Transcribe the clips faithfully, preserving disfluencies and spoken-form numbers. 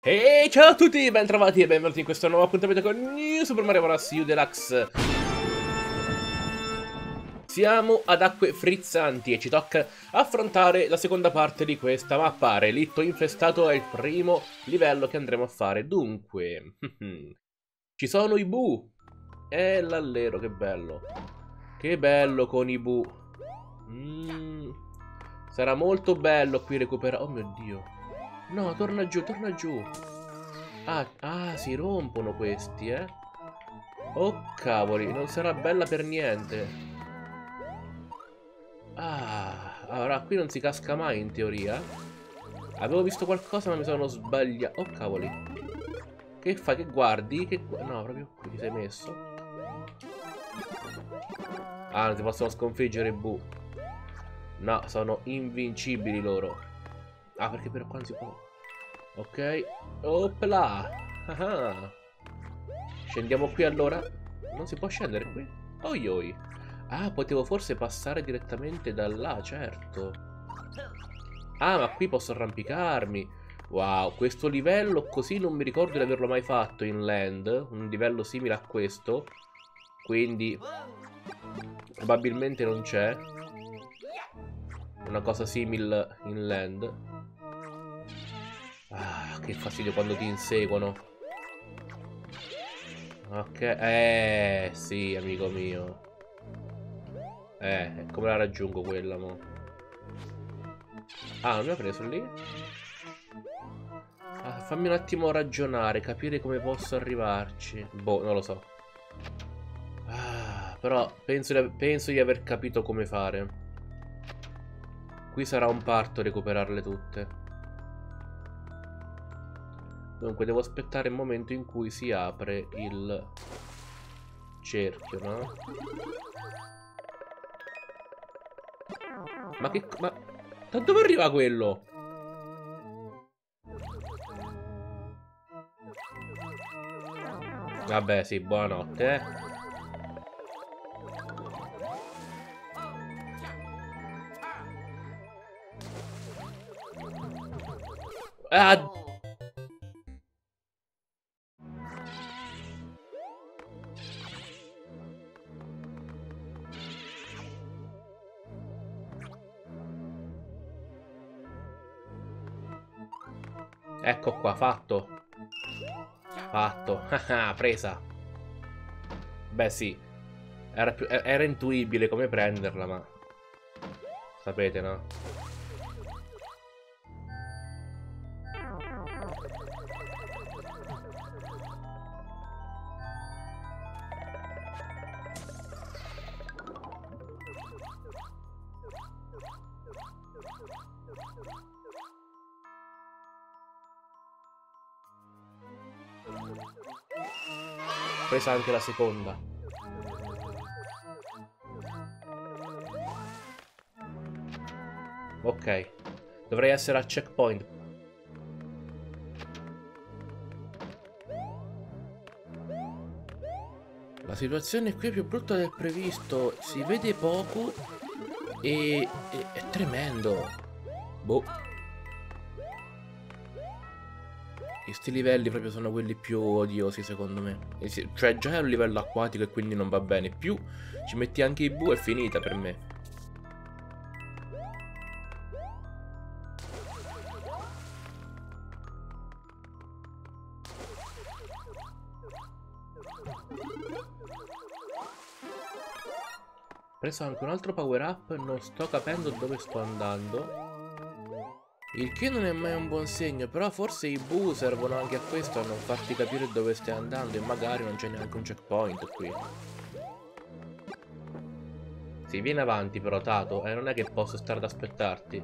E ciao a tutti, bentrovati e benvenuti in questo nuovo appuntamento con New Super Mario Bros. U Deluxe. Siamo ad acque frizzanti e ci tocca affrontare la seconda parte di questa mappa. Relitto infestato è il primo livello che andremo a fare. Dunque, ci sono i Boo e l'allero, che bello. Che bello con i Boo. Mm, sarà molto bello qui recuperare. Oh mio Dio. No, torna giù, torna giù. Ah, ah, si rompono questi, eh. Oh, cavoli, non sarà bella per niente. Ah, allora qui non si casca mai in teoria. Avevo visto qualcosa ma mi sono sbagliato. Oh, cavoli. Che fai? Che guardi? Che gu no, proprio qui ti sei messo. Ah, non si possono sconfiggere i Boo. No, sono invincibili loro. Ah, perché per qua non si può. Ok. Opla. Ah. Scendiamo qui allora. Non si può scendere qui? Oi oi. Ah, potevo forse passare direttamente da là, certo. Ah, ma qui posso arrampicarmi. Wow, questo livello così non mi ricordo di averlo mai fatto in Land. Un livello simile a questo. Quindi probabilmente non c'è una cosa simile in Land. Ah, che fastidio quando ti inseguono. Ok, eh sì, amico mio. Eh, come la raggiungo quella, mo? Ah, non mi ha preso lì? Ah, fammi un attimo ragionare, capire come posso arrivarci. Boh, non lo so. Ah, però penso di, penso di aver capito come fare. Qui sarà un parto recuperarle tutte. Dunque, devo aspettare il momento in cui si apre il cerchio, no? Ma che... ma... da dove arriva quello? Vabbè, sì, buonanotte, eh. Ah! Ecco qua, fatto. Fatto. Haha, presa. Beh, sì. Era, più, era intuibile come prenderla, ma... sapete, no? Presa anche la seconda. Ok. Dovrei essere al checkpoint. La situazione qui è più brutta del previsto. Si vede poco e, e è tremendo. Boh. Questi livelli proprio sono quelli più odiosi secondo me. Cioè già è un livello acquatico e quindi non va bene. Più ci metti anche i Boo, è finita per me. Ho preso anche un altro power up. Non sto capendo dove sto andando. Il che non è mai un buon segno. Però forse i Boo servono anche a questo, a non farti capire dove stai andando. E magari non c'è neanche un checkpoint qui. Si viene avanti però, Tato. E eh, non è che posso stare ad aspettarti.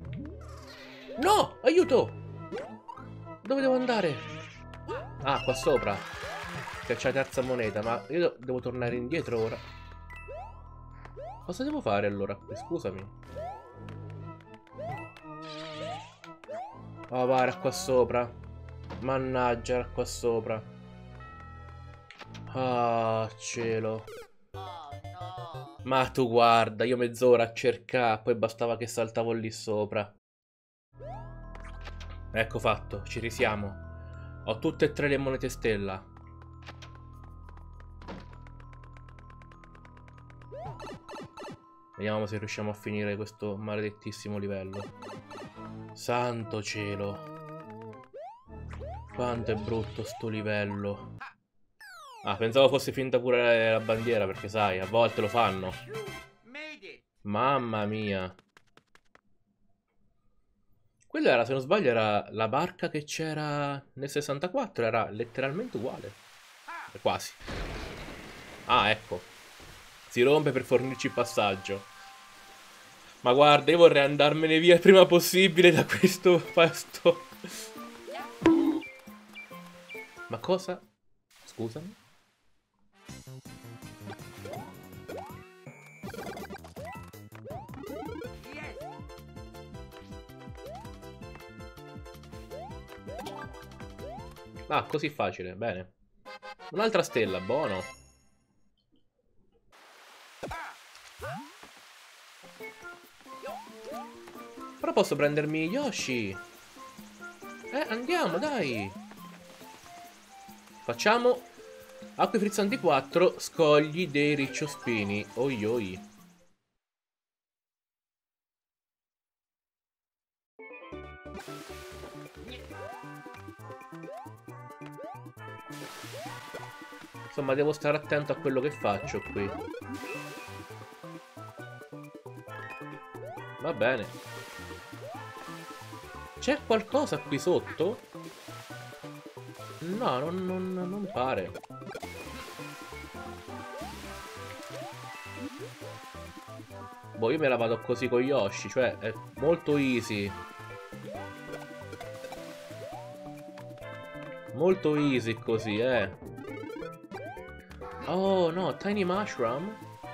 No! Aiuto! Dove devo andare? Ah, qua sopra. Che c'è la terza moneta. Ma io devo tornare indietro ora. Cosa devo fare allora? Scusami. Oh, va, era qua sopra. Mannaggia, era qua sopra. Ah, cielo. Ma tu guarda, io mezz'ora a cercare, poi bastava che saltavo lì sopra. Ecco fatto, ci risiamo. Ho tutte e tre le monete stella. Vediamo se riusciamo a finire questo maledettissimo livello. Santo cielo. Quanto è brutto sto livello. Ah, pensavo fosse finta pure la bandiera, perché sai, a volte lo fanno. Mamma mia. Quella era, se non sbaglio, era la barca che c'era nel sessantaquattro. Era letteralmente uguale. Quasi. Ah, ecco. Si rompe per fornirci il passaggio. Ma guarda, io vorrei andarmene via il prima possibile da questo pasto. Ma cosa? Scusami. Ah, così facile, bene. Un'altra stella, buono. Però posso prendermi Yoshi. Eh, andiamo, dai. Facciamo acque frizzanti quattro, scogli dei ricciospini. Oi oi. Insomma, devo stare attento a quello che faccio qui. Va bene. C'è qualcosa qui sotto? No, non, non, non pare. Boh, io me la vado così con Yoshi, cioè è molto easy. Molto easy così, eh. Oh no, Tiny Mushroom.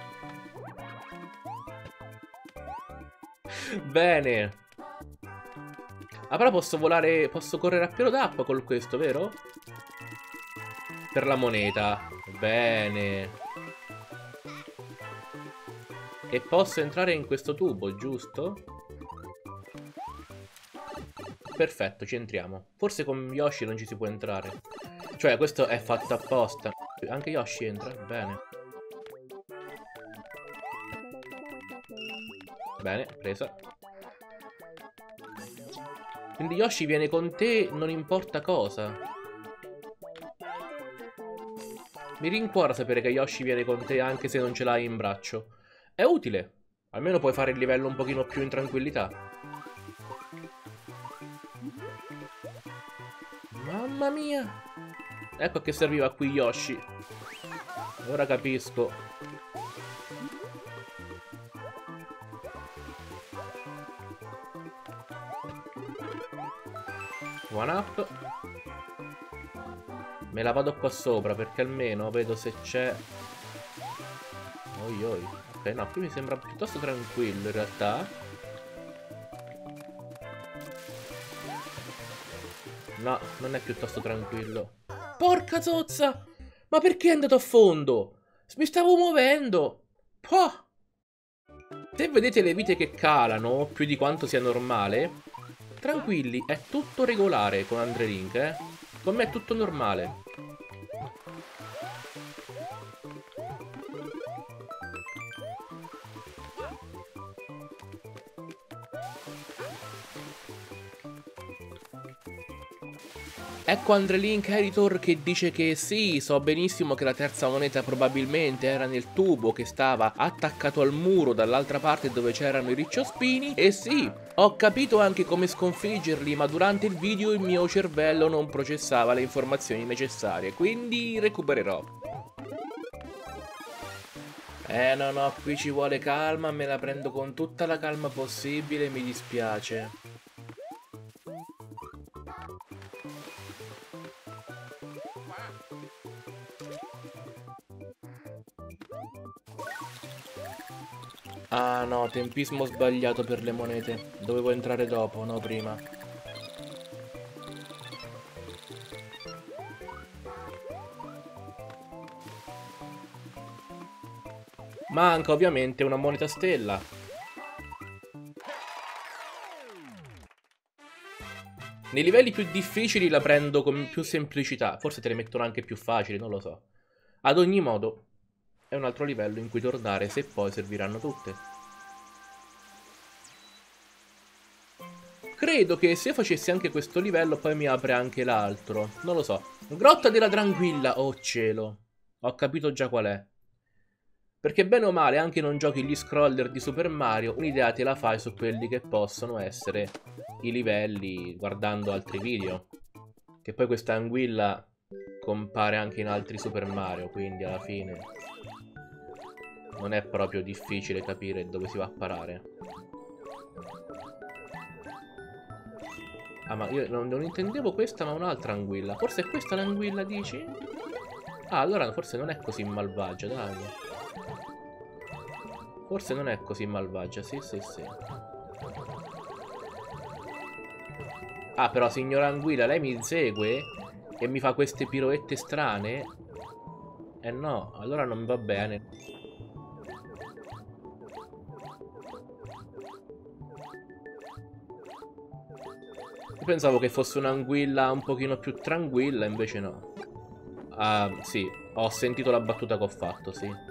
Bene. Ah, però posso volare, posso correre a pieno d'acqua con questo, vero? Per la moneta. Bene. E posso entrare in questo tubo, giusto? Perfetto, ci entriamo. Forse con Yoshi non ci si può entrare. Cioè, questo è fatto apposta. Anche Yoshi entra, bene. Bene, presa. Quindi Yoshi viene con te, non importa cosa. Mi rincuora sapere che Yoshi viene con te anche se non ce l'hai in braccio. È utile. Almeno puoi fare il livello un pochino più in tranquillità. Mamma mia. Ecco a che serviva qui Yoshi. Ora capisco. One up. Me la vado qua sopra perché almeno vedo se c'è. Oi oi. Ok, no, qui mi sembra piuttosto tranquillo in realtà. No, non è piuttosto tranquillo. Porca zozza! Ma perché è andato a fondo? Mi stavo muovendo. Poh! Se vedete le vite che calano più di quanto sia normale, tranquilli, è tutto regolare con Andre Link, eh? Con me è tutto normale. Ecco Andre Link Editor che dice che sì, so benissimo che la terza moneta probabilmente era nel tubo che stava attaccato al muro dall'altra parte dove c'erano i ricciospini. E sì, ho capito anche come sconfiggerli, ma durante il video il mio cervello non processava le informazioni necessarie, quindi recupererò. Eh no no, qui ci vuole calma, me la prendo con tutta la calma possibile, mi dispiace. Ah no, tempismo sbagliato per le monete. Dovevo entrare dopo, no prima. Manca ovviamente una moneta stella. Nei livelli più difficili la prendo con più semplicità. Forse te le mettono anche più facili, non lo so. Ad ogni modo, è un altro livello in cui tornare se poi serviranno tutte. Credo che se facessi anche questo livello poi mi apre anche l'altro. Non lo so. Grotta della Tranquilla. Oh cielo. Ho capito già qual è. Perché bene o male, anche non giochi gli scroller di Super Mario, un'idea te la fai su quelli che possono essere i livelli guardando altri video. Che poi questa anguilla compare anche in altri Super Mario, quindi alla fine non è proprio difficile capire dove si va a parare. Ah, ma io non, non intendevo questa, ma un'altra anguilla. Forse è questa l'anguilla, dici? Ah, allora forse non è così malvagia, dai. Forse non è così malvagia, sì, sì, sì. Ah, però, signora anguilla, lei mi insegue? E mi fa queste piroette strane? Eh no, allora non va bene. Io pensavo che fosse un'anguilla un pochino più tranquilla, invece no. Ah, sì, ho sentito la battuta che ho fatto, sì.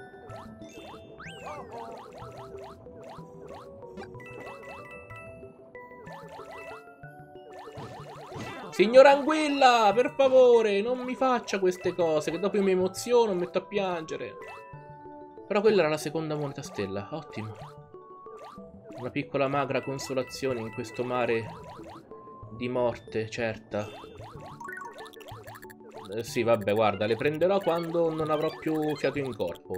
Signora anguilla, per favore, non mi faccia queste cose, che dopo io mi emoziono, mi metto a piangere. Però quella era la seconda moneta stella, ottimo. Una piccola magra consolazione in questo mare di morte certa. Eh, sì, vabbè, guarda, le prenderò quando non avrò più fiato in corpo.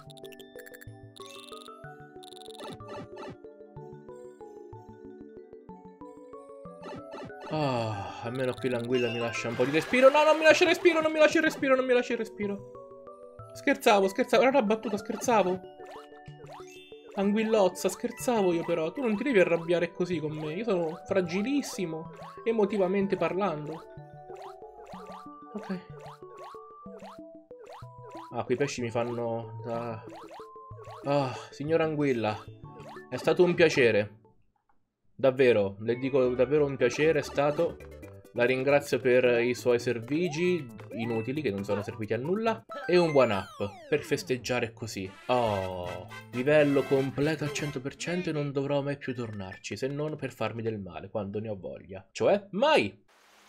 Oh, almeno qui l'anguilla mi lascia un po' di respiro. No, non mi lascia il respiro, non mi lascia il respiro, non mi lascia il respiro. Scherzavo, scherzavo, era una battuta, scherzavo. Anguillozza, scherzavo io però. Tu non ti devi arrabbiare così con me. Io sono fragilissimo, emotivamente parlando. Ok. Ah, quei pesci mi fanno da... Ah, signora anguilla, è stato un piacere. Davvero, le dico davvero un piacere è stato. La ringrazio per i suoi servigi inutili, che non sono serviti a nulla. E un buon up per festeggiare così. Oh, livello completo al cento per cento e non dovrò mai più tornarci, se non per farmi del male, quando ne ho voglia. Cioè, mai!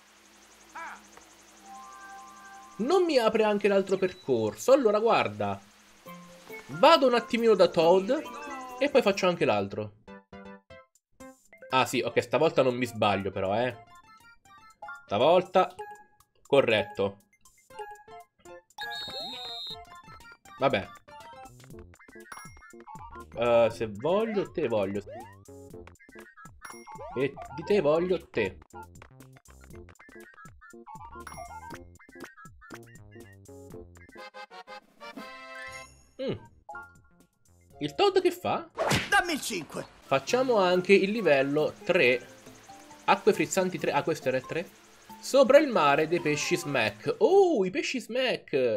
Non mi apre anche l'altro percorso. Allora, guarda. Vado un attimino da Toad e poi faccio anche l'altro. Ah sì, ok, stavolta non mi sbaglio però, eh. Stavolta corretto. Vabbè. Uh, se voglio, te voglio. E di te voglio te. Mm. Il Toad che fa? Dammi il cinque. Facciamo anche il livello tre. Acque frizzanti tre. Ah, questo era il tre. Sopra il mare dei pesci Smack. Oh, i pesci Smack.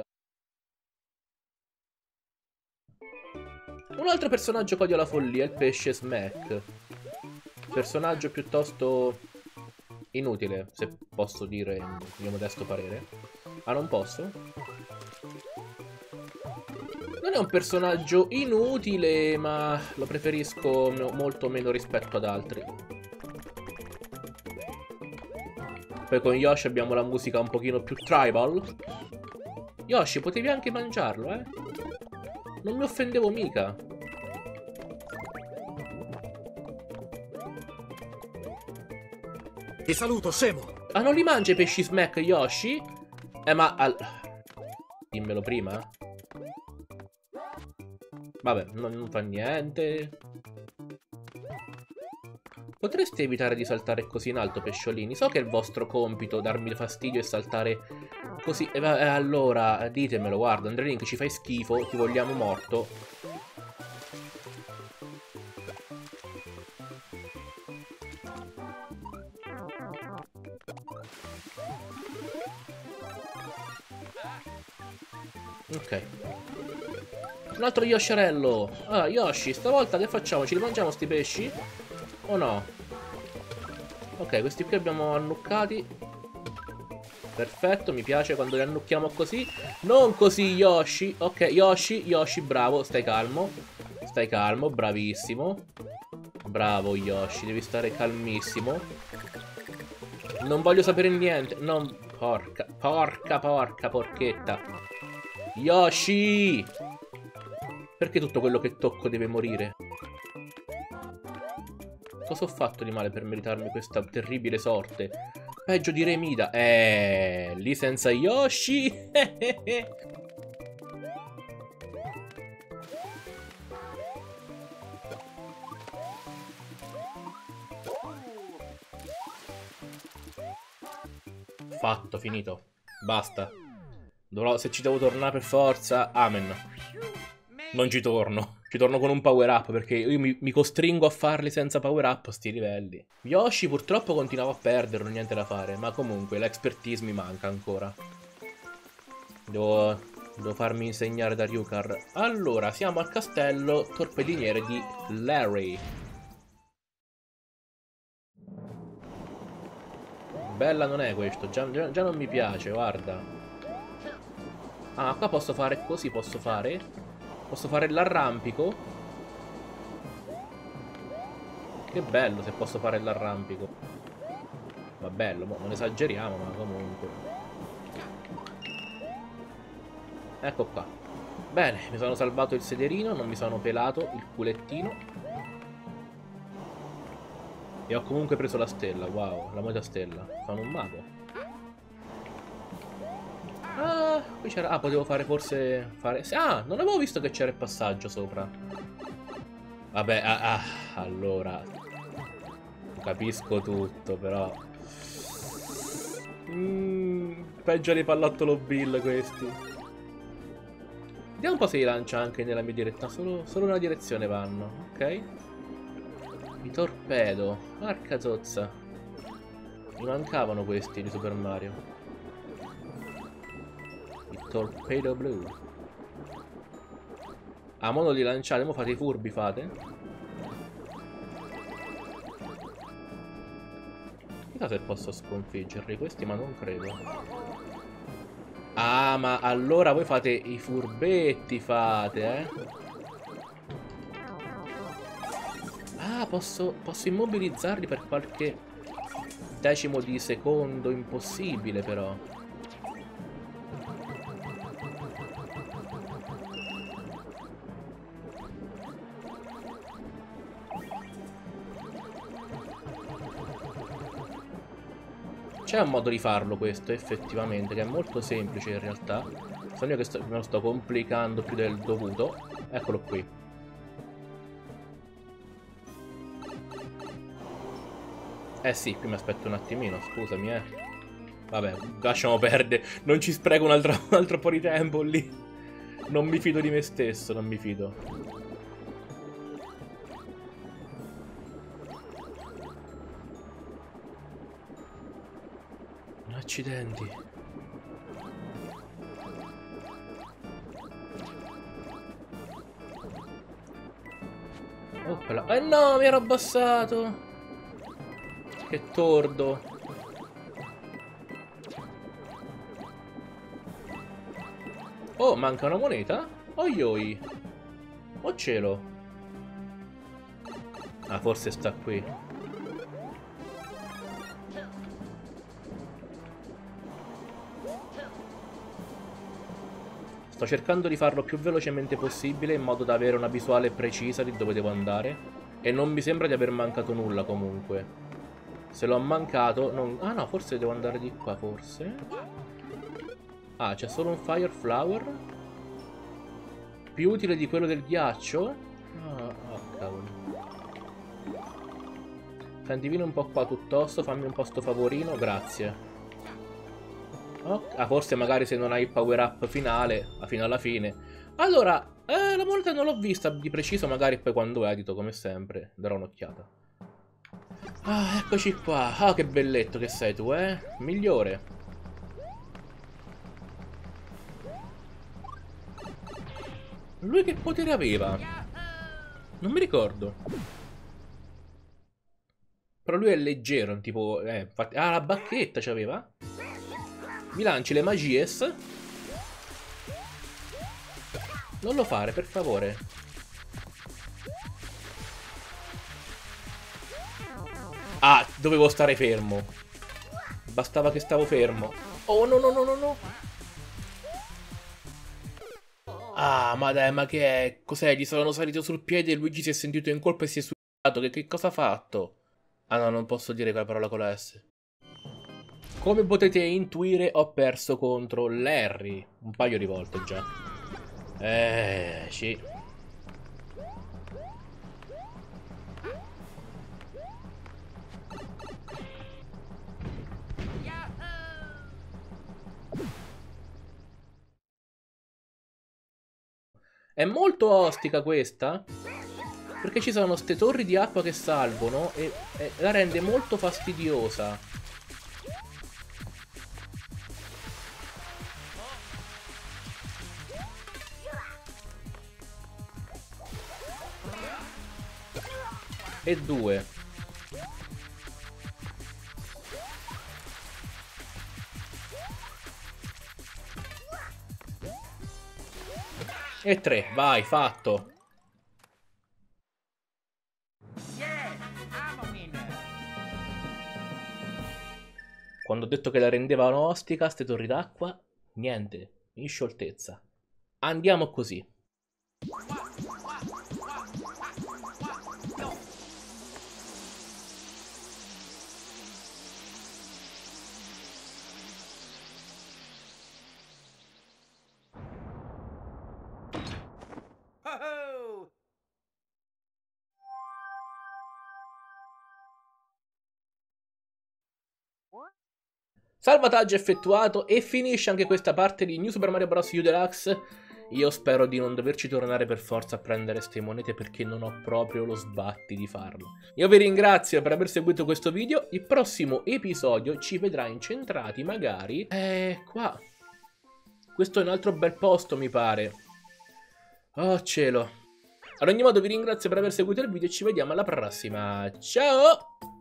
Un altro personaggio che odia la follia, il pesce Smack. Personaggio piuttosto inutile, se posso dire il mio modesto parere. Ah, non posso? Non è un personaggio inutile, ma lo preferisco molto meno rispetto ad altri. Poi con Yoshi abbiamo la musica un pochino più tribal. Yoshi, potevi anche mangiarlo, eh? Non mi offendevo mica. Ti saluto, Semo. Ah, non li mangia i pesci Smack, Yoshi? Eh, ma... Al... Dimmelo prima. Vabbè, non, non fa niente. Potreste evitare di saltare così in alto, pesciolini? So che è il vostro compito darmi fastidio e saltare così. E eh, allora, ditemelo, guarda, Andrelink, ci fai schifo, ti vogliamo morto. Ok. Un altro Yosharello. Ah, Yoshi, stavolta che facciamo? Ci rimangiamo sti pesci? O no? Ok, questi qui abbiamo annuccati. Perfetto, mi piace quando li annucchiamo così. Non così, Yoshi. Ok, Yoshi, Yoshi, bravo, stai calmo. Stai calmo, bravissimo. Bravo, Yoshi, devi stare calmissimo. Non voglio sapere niente. Non... Porca, porca, porca, porchetta. Yoshi! Perché tutto quello che tocco deve morire? Cosa ho fatto di male per meritarmi questa terribile sorte? Peggio di Remida. Eh, lì senza Yoshi. Fatto, finito. Basta. Dovrò, se ci devo tornare per forza, amen. Non ci torno. Ci torno con un power up perché io mi, mi costringo a farli senza power up sti livelli. Yoshi purtroppo continuavo a perderlo, niente da fare. Ma comunque l'expertise mi manca ancora. Devo, devo farmi insegnare da Ryukar. Allora, siamo al castello torpediniere di Larry. Bella non è questo, già, già, già non mi piace, guarda. Ah, qua posso fare così, posso fare... Posso fare l'arrampico? Che bello se posso fare l'arrampico. Ma bello, non esageriamo, ma comunque. Ecco qua. Bene, mi sono salvato il sederino, non mi sono pelato il culettino. E ho comunque preso la stella, wow, la moneta stella. Sono un mago. Ah, qui c'era... Ah, potevo fare forse... Fare... Ah, non avevo visto che c'era il passaggio sopra. Vabbè, ah, ah, allora... Capisco tutto, però... Mm, peggio dei pallottolo Bill questi. Vediamo un po' se li lancia anche nella mia direzione. Solo, solo nella direzione vanno, ok? I torpedo. Porca zozza. Mi mancavano questi di Super Mario. Torpedo blu. A modo di lanciare, mo fate i furbi, fate. Chissà se posso sconfiggerli questi, ma non credo. Ah, ma allora voi fate i furbetti, fate, eh. Ah, posso, posso immobilizzarli per qualche decimo di secondo. Impossibile, però. C'è un modo di farlo questo, effettivamente, che è molto semplice in realtà. Sono io che sto, me lo sto complicando più del dovuto. Eccolo qui. Eh sì, qui mi aspetto un attimino, scusami, eh. Vabbè, lasciamo perdere. Non ci spreco un altro, un altro po' di tempo lì. Non mi fido di me stesso, non mi fido. Accidenti. Oppala. Eh no, mi ero abbassato. Che tordo. Oh, manca una moneta? Oioi. Oh cielo. Ah, forse sta qui. Sto cercando di farlo più velocemente possibile in modo da avere una visuale precisa di dove devo andare. E non mi sembra di aver mancato nulla comunque. Se l'ho mancato non... Ah no, forse devo andare di qua, forse. Ah, c'è solo un Fire Flower. Più utile di quello del ghiaccio. Ah, oh, cavolo. Senti, vieni un po' qua piuttosto, fammi un po' sto favorino, grazie. Oh, ah, forse magari se non hai il power up finale, fino alla fine. Allora, eh, la moneta non l'ho vista di preciso, magari poi quando edito, come sempre, darò un'occhiata. Ah, eccoci qua. Ah, che belletto che sei tu, eh? Migliore. Lui che potere aveva? Non mi ricordo. Però lui è leggero, tipo... Eh, infatti... Ah, la bacchetta c'aveva? Mi lanci le magies? Non lo fare, per favore. Ah, dovevo stare fermo. Bastava che stavo fermo. Oh, no, no, no, no, no. Ah, ma dai, ma che è? Cos'è? Gli sono salito sul piede e Luigi si è sentito in colpa e si è suicidato. Che, che cosa ha fatto? Ah no, non posso dire quella parola con la S. Come potete intuire, ho perso contro Larry. Un paio di volte già. Eh, sì. È molto ostica questa, perché ci sono ste torri di acqua che salgono e, e la rende molto fastidiosa. E due. E tre, vai, fatto. Quando ho detto che la rendevano ostica, ste torri d'acqua, niente, in scioltezza. Andiamo così. Salvataggio effettuato e finisce anche questa parte di New Super Mario Bros. U Deluxe. Io spero di non doverci tornare per forza a prendere ste monete perché non ho proprio lo sbatti di farlo. Io vi ringrazio per aver seguito questo video. Il prossimo episodio ci vedrà incentrati magari... Eh, qua. Questo è un altro bel posto, mi pare. Oh, cielo. Ad ogni modo vi ringrazio per aver seguito il video e ci vediamo alla prossima. Ciao!